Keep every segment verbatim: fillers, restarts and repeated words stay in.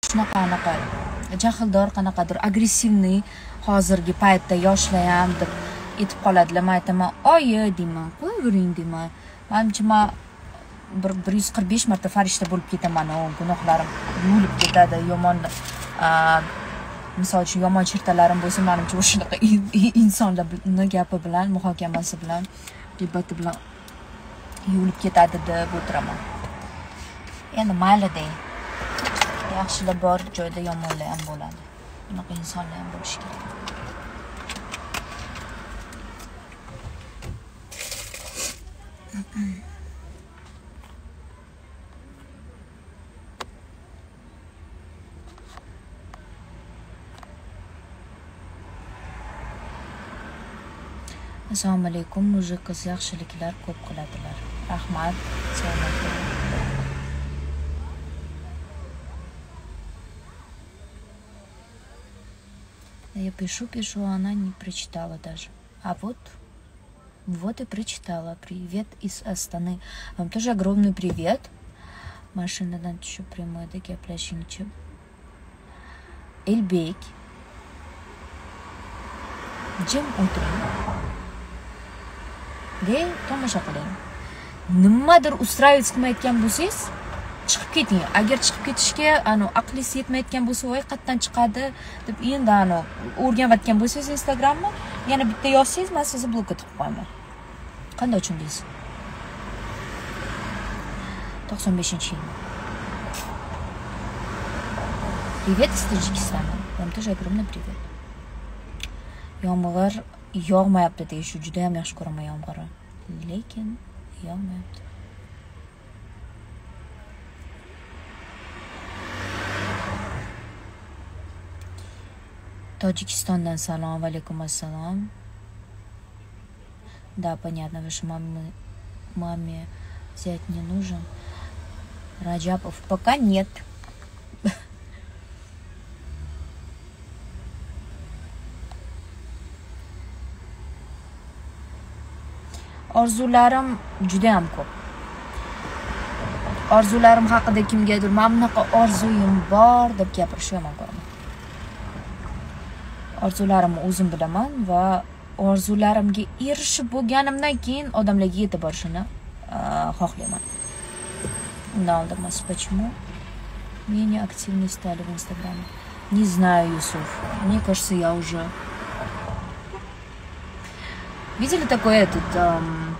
shunaqa anaqa jahldor qanaqadir agressivniy hozirgi paytda yoshlar ham deb etib qoladilar. Men aytaman, "Oyi" deyman, "Qo'yavering" deyman. Menimcha men bir bir yuz qirq besh marta farishta bo'lib ketaman, o gunohlarim yuvilib ketadi, yomon misol uchun yomon chirtalarim bo'lsa, menimcha o'shunaqa insonlarning gapi bilan, muhokamasi bilan, g'ibati bilan yuvilib ketadi deb o'tiraman. Endi mayli-da. Yaxshilar bor joyda yomonlar ham bo'ladi. Bunaqa insonlar ham bo'lishi kerak. Assalomu alaykum. Mujik qiz yaxshiliklar ko'p qiladilar. Rahmat. Salomat. Я пишу, пишу, а она не прочитала даже. А вот, вот и прочитала. Привет из Астаны. Вам тоже огромный привет. Машинадан еще прямой, да геплashingchi. Эльбек. Jim o'tiring. De, tomosha qiling. Nimadir ustravit qilmayotgan bo'lsangiz, chiqib keting. Agar chiqib ketishga ano aqlingiz yetmayotgan bo'lsa, voy qayerdan chiqadi deb endi ano o'rganayotgan bo'lsangiz Instagramni, yana bitta yozsangiz, men sizni blok etib qo'yaman. Qanday tushundingiz? to'qson beshinchi yil. Привет из Таджикистана. Вам тоже огромный привет. Yomg'ir yog'mayapti deyish, juda ham yaxshi ko'raman yomg'irni. Lekin yog'mayapti. Tojikistondan salom, alaykum assalom. Да, понятно, вашей маме, маме взять не нужен. Раджапов пока нет. Orzularim juda ham ko'p. Orzularim haqida kimgadir "Men bunaqa orzuyim bor" deb gapirishni yomon ko'raman. Orzularimni o'zim bilaman va orzularimga erishib bo'lganimdan keyin odamlarga yetib borishni xohlayman. Undan oldin emas. Почему менее активны стали в Инстаграме? Не знаю, Юсуф. Мне кажется, я уже... Видели такой этот эм,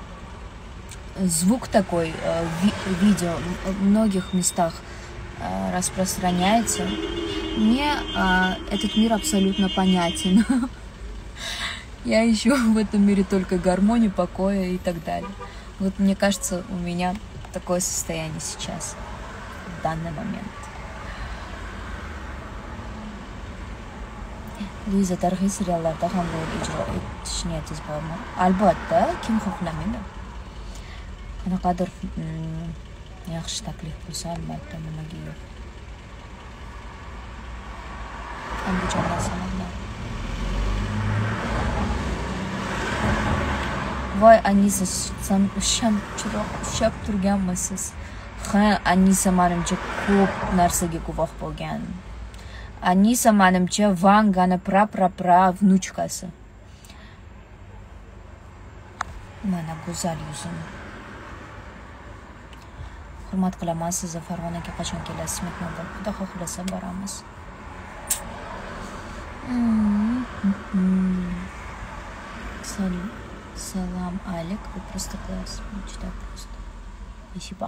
звук такой, э, ви видео в многих местах э, распространяется? Мне э, этот мир абсолютно понятен. Я ищу в этом мире только гармонию, покоя и так далее. Вот мне кажется, у меня такое состояние сейчас, в данный момент. Luiza, tarixiy seriallarda ham rol ijro etish niyatingiz bormi? Albatta, kim xohlamaydi? Qanaqadir yaxshi taklif bo'lsa, albatta, nimaga yo'q. Andijon salomlar. Voy, Anisa, sen sham chiroq ushlab turganmisiz? Ha, Anisa menimcha ko'p narsaga guvoh bo'lgan. Anisa menimcha Vangani pra-pra-pra vnuchkasi. Mana go'zal yuzim. Hurmat qilaman sizni. Farg'onaga qachon kelasiz? Mehmonlar, xudo xohlasa boramiz. Салам, Алик, вы просто класс. Мечта просто. Спасибо.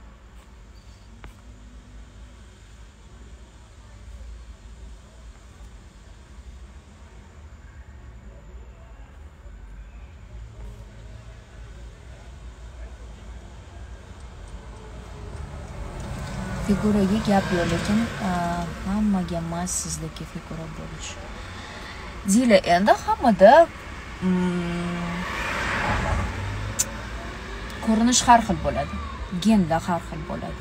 Figuraga gap yo'q, lekin hammaga emas sizdagi figura bo'lish. Zila, endi hammada ko'rinish har xil bo'ladi. Genlar har xil bo'ladi.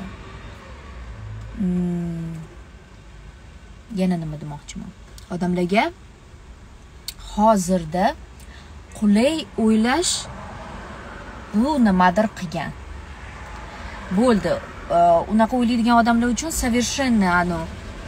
Yana nima demoqchiman? Odamlarga hozirda qulay o'ylash bu nimadir qilgan. Bo'ldi. Unaqa o'ylaydigan odamlar uchun совершенно ano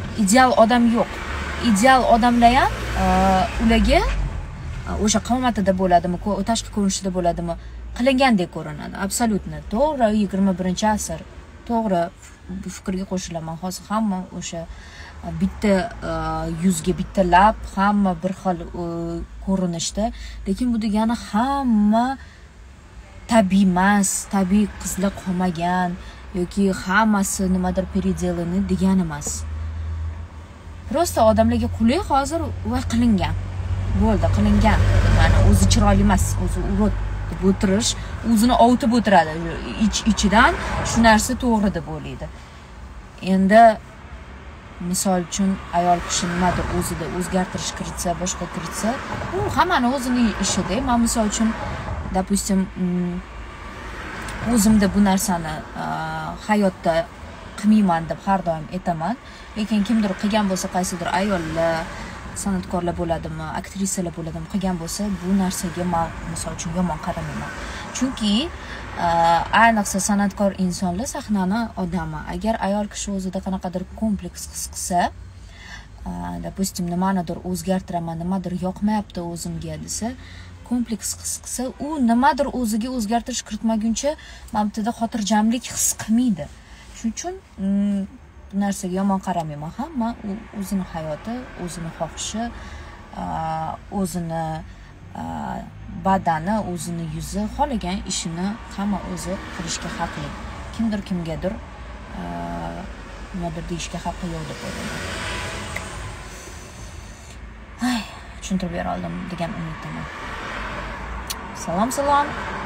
ideal odam yo'q. Ideal odamlar ham ularga o'sha qomatida bo'ladimi, tashqi ko'rinishida bo'ladimi, qilingandek ko'rinadi. Absolutni to'g'ri, yigirma birinchi asr. To'g'ri, bu fikrga qo'shilaman. Hozir hamma o'sha bitta yuzga bitta lab, hamma bir xil ko'rinishda, lekin bu degani hamma tabiiy emas, tabiiy qizlar qolmagan yoki hammasi nimadir переделаны degani emas. Prosta odamlarga qulay hozir va qilingan. Bo'ldi, qilingan. Ya'ni o'zi chiroyli emas, o'zi urut deb o'tirish, o'zini ovutib o'tiradi. Ich-ichidan shu narsa to'g'ri deb o'ylaydi. Endi misol uchun ayol kishi nimadir o'zida o'zgartirish kiritsa, boshqa kiritsa, u hammani o'zining ishida. Men misol uchun, допустим, o'zimda bu narsani hayotda qilmayman deb har doim aytaman. Lekin kimdir qilgan bo'lsa, qaysidir ayollar, san'atkorlar bo'ladimi, aktrisalar bo'ladimi, qilgan bo'lsa, bu narsaga men misol uchun yomon qaramayman. Chunki ayniqsa san'atkor insonlar sahnani odami. Agar ayol kishi o'zida qanaqadir kompleks his qilsa, допустим, nimanidir o'zgartiraman, nimadir yoqmayapti o'zimga desa, kompleks his qilsa, u nimadir o'ziga o'zgartirish kiritmaguncha mamtida xotirjamlik his qilmaydi. Shuning uchun bu narsaga yomon qaramayman. Hamma o'zini hayoti, o'zini xohishi, o'zini badani, o'zini yuzi, xohlagan ishini hamma o'zi qilishga haqli. Kimdir kimgadir nimadir deyishga haqqi yo'q deb o'ylayman. Ay, tushuntirib bera oldim degan umiddaman. Salom, salom.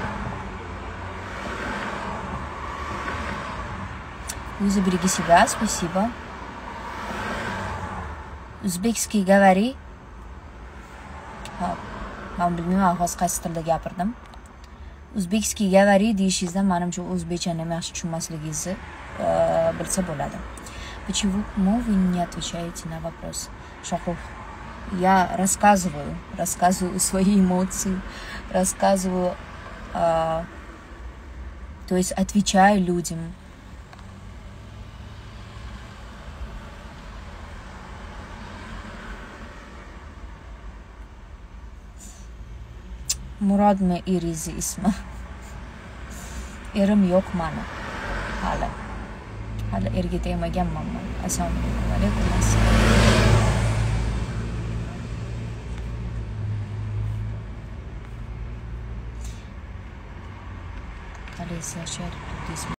Вы заберите себя, спасибо. O'zbekskiy говори. Hop, men bilmayman hozir qaysi tilda gapirdim. O'zbekskiy говори deyishingizdan menimcha o'zbekchani yaxshi tushunmasligingizni bilsa bo'ladi. Почему вы не отвечаете на вопрос? Шахрух, я рассказываю, рассказываю свои эмоции, рассказываю, то есть отвечаю людям. Murodmi Irizi ismi. Erim yo'q mani. Hali. Hali erga tegmaganman men. Assalomu alaykum. Алиса, что я тут здесь